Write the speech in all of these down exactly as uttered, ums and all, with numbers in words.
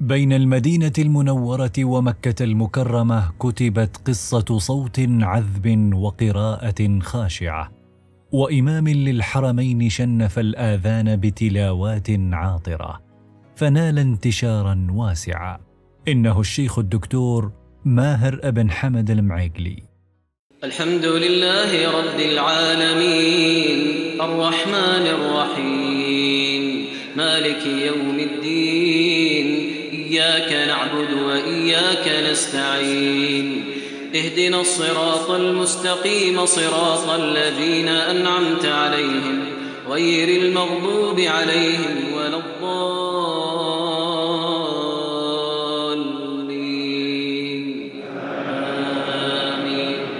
بين المدينة المنورة ومكة المكرمة كتبت قصة صوت عذب وقراءة خاشعة، وإمام للحرمين شنف الآذان بتلاوات عاطرة، فنال انتشارا واسعا. إنه الشيخ الدكتور ماهر ابن حمد المعيقلي. الحمد لله رب العالمين الرحمن الرحيم مالك يوم الدين، إياك نعبد وإياك نستعين، اهدنا الصراط المستقيم صراط الذين أنعمت عليهم غير المغضوب عليهم ولا الضالين آمين.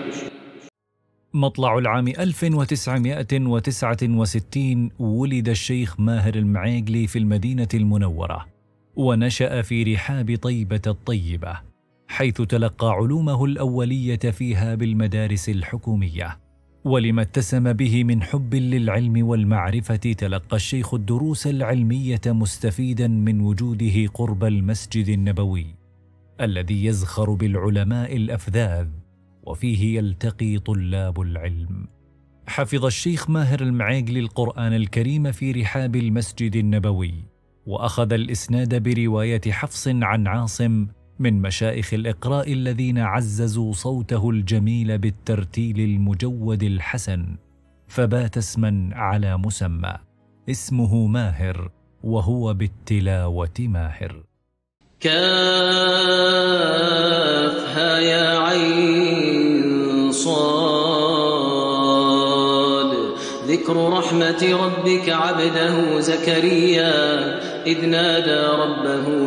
مطلع العام ألف وتسعمائة وتسعة وستين ولد الشيخ ماهر المعيقلي في المدينة المنورة، ونشأ في رحاب طيبة الطيبة، حيث تلقى علومه الأولية فيها بالمدارس الحكومية. ولما اتسم به من حب للعلم والمعرفة، تلقى الشيخ الدروس العلمية مستفيدا من وجوده قرب المسجد النبوي الذي يزخر بالعلماء الأفذاذ، وفيه يلتقي طلاب العلم. حفظ الشيخ ماهر المعيقلي القرآن الكريم في رحاب المسجد النبوي، وأخذ الإسناد برواية حفص عن عاصم من مشايخ الإقراء الذين عززوا صوته الجميل بالترتيل المجود الحسن، فبات اسما على مسمى، اسمه ماهر وهو بالتلاوة ماهر. كافها يا عين صاد، ذكر رحمة ربك عبده زكريا إذ نادى ربه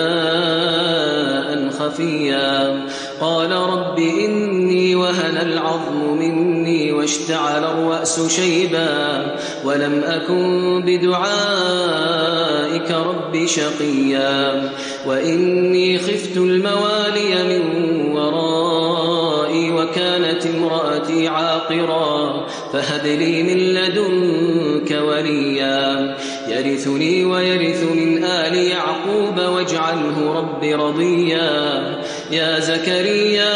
نداء خفيا، قال رب إني وهن العظم مني واشتعل الرأس شيبا ولم أكن بدعائك رب شقيا، وإني خفت الموالي من ورائي وكانت امرأتي عاقرا فهب لي من لدنك وليا يرثني ويرث من آل يعقوب واجعله رب رضيا. يا زكريا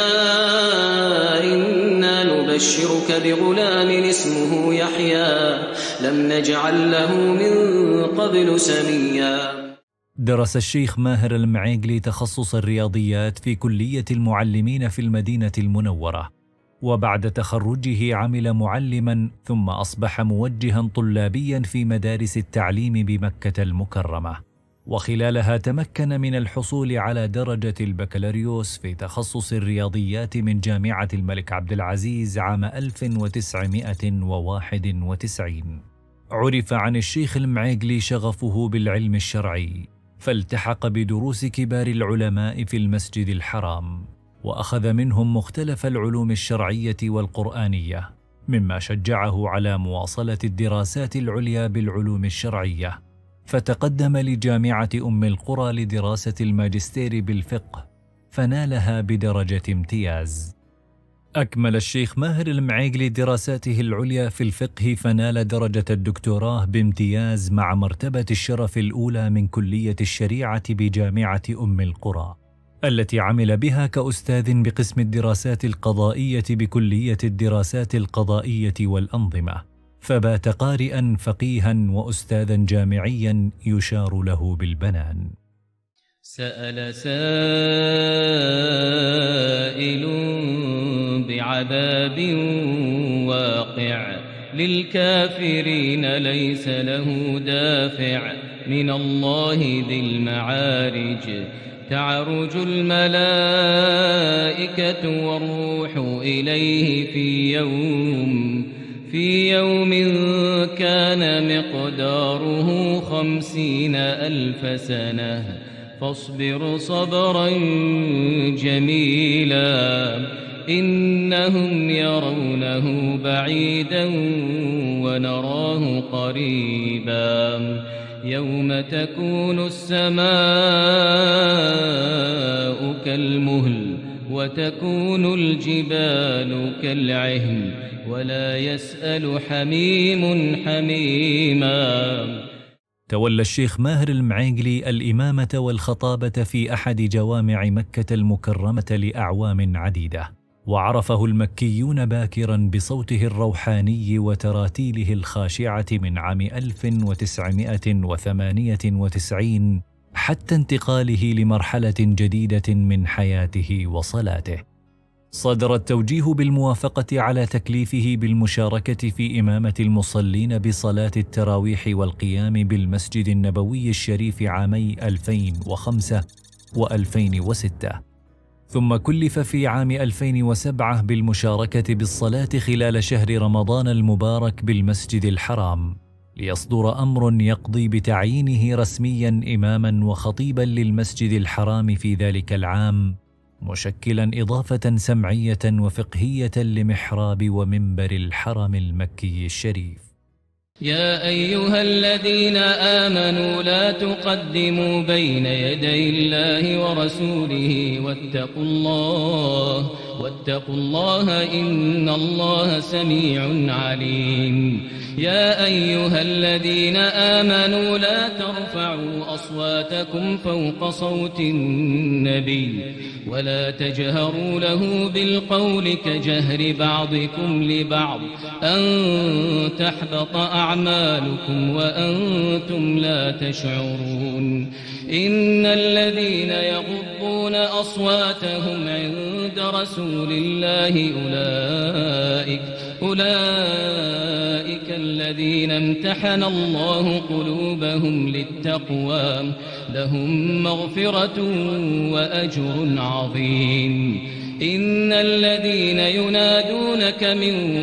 إنا نبشرك بغلام اسمه يحيى لم نجعل له من قبل سميا. درس الشيخ ماهر المعيقلي تخصص الرياضيات في كلية المعلمين في المدينة المنورة، وبعد تخرجه عمل معلما، ثم أصبح موجها طلابيا في مدارس التعليم بمكة المكرمة، وخلالها تمكن من الحصول على درجة البكالوريوس في تخصص الرياضيات من جامعة الملك عبد العزيز عام ألف وتسعمائة وواحد وتسعين. عرف عن الشيخ المعيقلي شغفه بالعلم الشرعي، فالتحق بدروس كبار العلماء في المسجد الحرام، وأخذ منهم مختلف العلوم الشرعية والقرآنية، مما شجعه على مواصلة الدراسات العليا بالعلوم الشرعية، فتقدم لجامعة أم القرى لدراسة الماجستير بالفقه، فنالها بدرجة امتياز. أكمل الشيخ ماهر المعيقلي دراساته العليا في الفقه، فنال درجة الدكتوراه بامتياز مع مرتبة الشرف الأولى من كلية الشريعة بجامعة أم القرى، التي عمل بها كأستاذ بقسم الدراسات القضائية بكلية الدراسات القضائية والأنظمة، فبات قارئا فقيها وأستاذا جامعيا يشار له بالبنان. سأل سائل بعذاب واقع للكافرين ليس له دافع من الله ذي المعارج، تعرج الملائكة والروح إليه في يوم في يوم كان مقداره خمسين ألف سنة، فاصبر صبرا جميلا إنهم يرونه بعيدا ونراه قريبا، يوم تكون السماء كالمهل وتكون الجبال كالعهن ولا يسأل حميم حميما. تولى الشيخ ماهر المعيقلي الإمامة والخطابة في أحد جوامع مكة المكرمة لأعوام عديدة، وعرفه المكيون باكرا بصوته الروحاني وتراتيله الخاشعة من عام ألف وتسعمائة وثمانية وتسعين حتى انتقاله لمرحلة جديدة من حياته وصلاته. صدر التوجيه بالموافقة على تكليفه بالمشاركة في إمامة المصلين بصلاة التراويح والقيام بالمسجد النبوي الشريف عامي ألفين وخمسة وألفين وستة، ثم كلف في عام ألفين وسبعة بالمشاركة بالصلاة خلال شهر رمضان المبارك بالمسجد الحرام، ليصدر أمر يقضي بتعيينه رسميا إماما وخطيبا للمسجد الحرام في ذلك العام، مشكلا إضافة سمعية وفقهية لمحراب ومنبر الحرم المكي الشريف. يا أيها الذين آمنوا لا تقدموا بين يدي الله ورسوله واتقوا الله واتقوا الله إن الله سميع عليم. يا أيها الذين آمنوا لا ترفعوا أصواتكم فوق صوت النبي ولا تجهروا له بالقول كجهر بعضكم لبعض أن تحبط أعمالكم وأنتم لا تشعرون. إن الذين يغضون أصواتهم عند رسول الله أولئك أولئك الذين امتحن الله قلوبهم للتقوى لهم مغفرة وأجر عظيم. إن الذين ينادونك من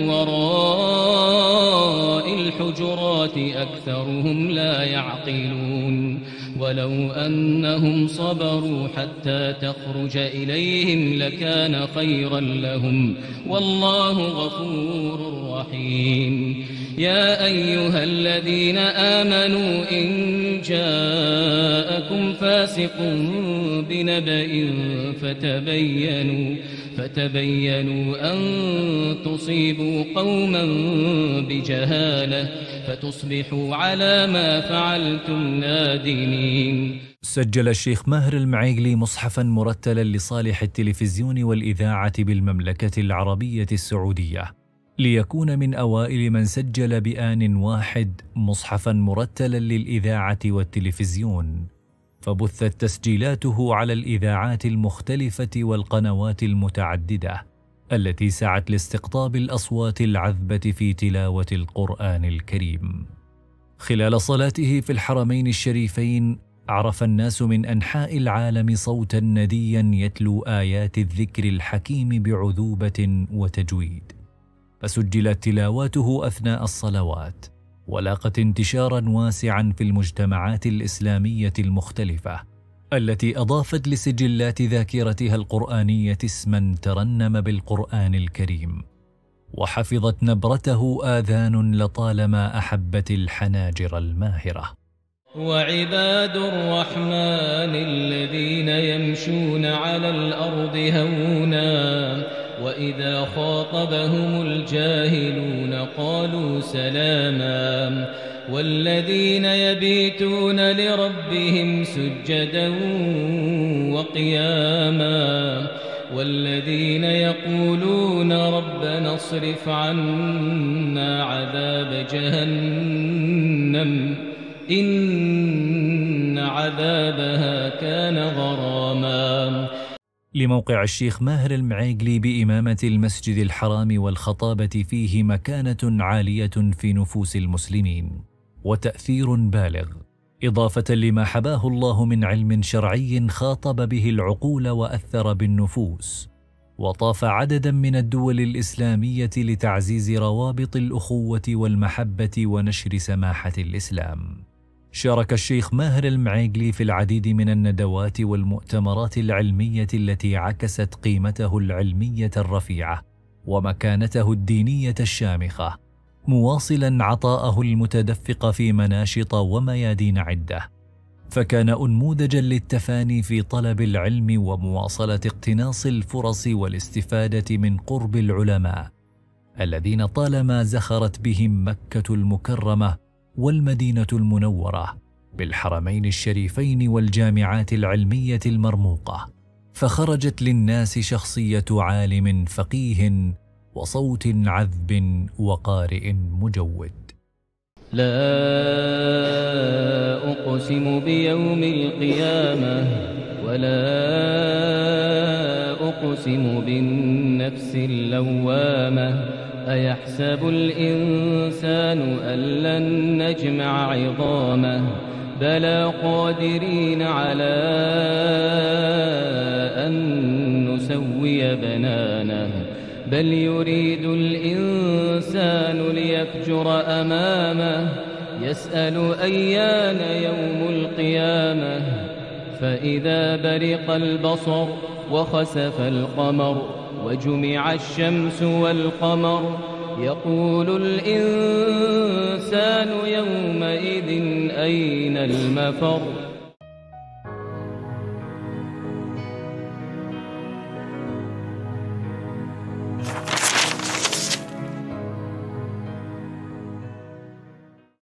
وراء الحجرات أكثرهم لا يعقلون. ولو أنهم صبروا حتى تخرج إليهم لكان خيرا لهم والله غفور رحيم. يا أيها الذين آمنوا إن جاءكم فاسق بنبأ فتبينوا فتبينوا أن تصيبوا قوما بجهالة فتصبحوا على ما فعلتم نادمين. سجل الشيخ ماهر المعيقلي مصحفا مرتلا لصالح التلفزيون والإذاعة بالمملكة العربية السعودية، ليكون من أوائل من سجل بآن واحد مصحفا مرتلا للإذاعة والتلفزيون، فبثت تسجيلاته على الإذاعات المختلفة والقنوات المتعددة التي سعت لاستقطاب الأصوات العذبة في تلاوة القرآن الكريم. خلال صلاته في الحرمين الشريفين عرف الناس من أنحاء العالم صوتا نديا يتلو آيات الذكر الحكيم بعذوبة وتجويد، فسجلت تلاواته أثناء الصلوات ولاقت انتشارا واسعا في المجتمعات الإسلامية المختلفة التي أضافت لسجلات ذاكرتها القرآنية اسما ترنم بالقرآن الكريم، وحفظت نبرته آذان لطالما أحبت الحناجر الماهرة. وعباد الرحمن الذين يمشون على الأرض هونا وإذا خاطبهم الجاهلون قالوا سلاما والذين يبيتون لربهم سجدا وقياما والذين يقولون ربنا اصرف عنا عذاب جهنم إن عذابها كان غراما. لموقع الشيخ ماهر المعيقلي بإمامة المسجد الحرام والخطابة فيه مكانة عالية في نفوس المسلمين وتأثير بالغ، إضافة لما حباه الله من علم شرعي خاطب به العقول وأثر بالنفوس، وطاف عددا من الدول الإسلامية لتعزيز روابط الأخوة والمحبة ونشر سماحة الإسلام. شارك الشيخ ماهر المعيقلي في العديد من الندوات والمؤتمرات العلمية التي عكست قيمته العلمية الرفيعة ومكانته الدينية الشامخة، مواصلا عطاءه المتدفق في مناشط وميادين عدة، فكان أنموذجا للتفاني في طلب العلم ومواصلة اقتناص الفرص والاستفادة من قرب العلماء الذين طالما زخرت بهم مكة المكرمة والمدينة المنورة بالحرمين الشريفين والجامعات العلمية المرموقة، فخرجت للناس شخصية عالم فقيه وصوت عذب وقارئ مجود. لا أقسم بيوم القيامة ولا أقسم بالنفس اللوامة أيحسب الإنسان أن لن نجمع عظامه بلى قادرين على أن نسوي بنانه بل يريد الإنسان ليفجر أمامه يسأل أيان يوم القيامة فإذا برق البصر وخسف القمر وجمع الشمس والقمر يقول الإنسان يومئذ أين المفر